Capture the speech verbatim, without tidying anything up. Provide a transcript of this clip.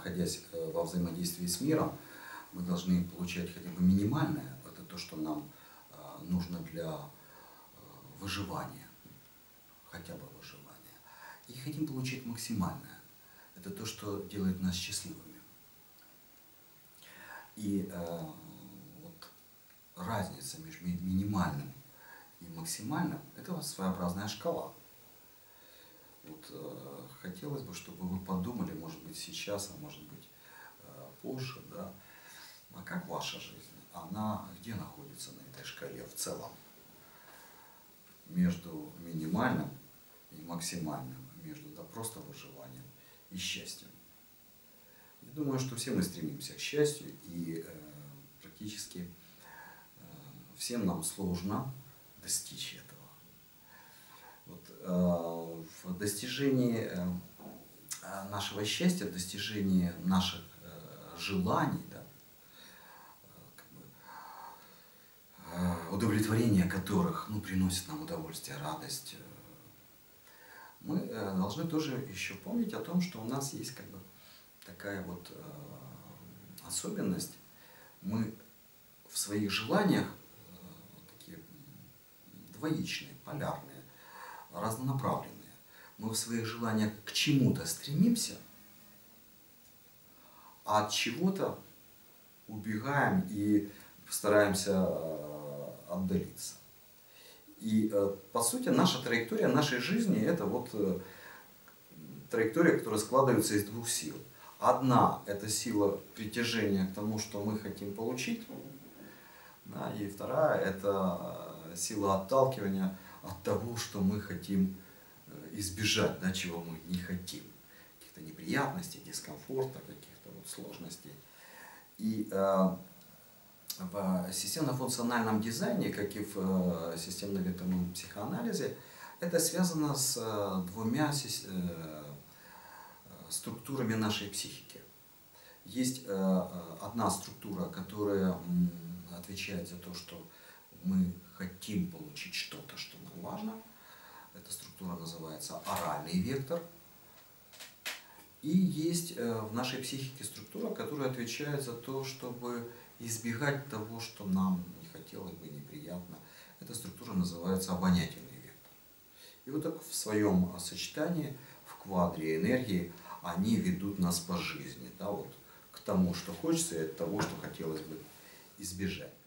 находясь во взаимодействии с миром, мы должны получать хотя бы минимальное, это то, что нам нужно для выживания, хотя бы выживания. И хотим получать максимальное, это то, что делает нас счастливыми. И э, вот разница между минимальным и максимальным – это вот своеобразная шкала. Вот, э, хотелось бы, чтобы вы подумали, может быть сейчас, а может быть э, позже, да, а как ваша жизнь? Она где находится на этой шкале в целом? Между минимальным и максимальным, между да, просто выживанием и счастьем. Я думаю, что все мы стремимся к счастью, и э, практически э, всем нам сложно достичь этого. Вот, э, в достижении э, нашего счастья, в достижении наших э, желаний, да, удовлетворение которых ну, приносит нам удовольствие, радость, мы должны тоже еще помнить о том, что у нас есть как бы такая вот э, особенность. Мы в своих желаниях э, такие двоичные, полярные, разнонаправленные. Мы в своих желаниях к чему-то стремимся, а от чего-то убегаем и стараемся отдалиться. И по сути наша траектория нашей жизни это вот траектория, которая складывается из двух сил. Одна это сила притяжения к тому, что мы хотим получить, да, и вторая это сила отталкивания от того, что мы хотим избежать, да, чего мы не хотим, каких-то неприятностей, дискомфорта, каких-то вот сложностей. И в системно-функциональном дизайне, как и в системно-векторном психоанализе, это связано с двумя структурами нашей психики. Есть одна структура, которая отвечает за то, что мы хотим получить что-то, что нам важно. Эта структура называется оральный вектор. И есть в нашей психике структура, которая отвечает за то, чтобы избегать того, что нам не хотелось бы, неприятно. Эта структура называется обонятельный вектор. И вот так в своем сочетании, в квадре энергии, они ведут нас по жизни, да, вот, к тому, что хочется, и от того, что хотелось бы избежать.